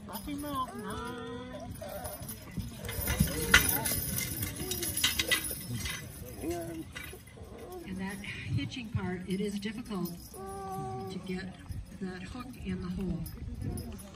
Rocky Mountain High. And that hitching part, it is difficult to get that hook in the hole.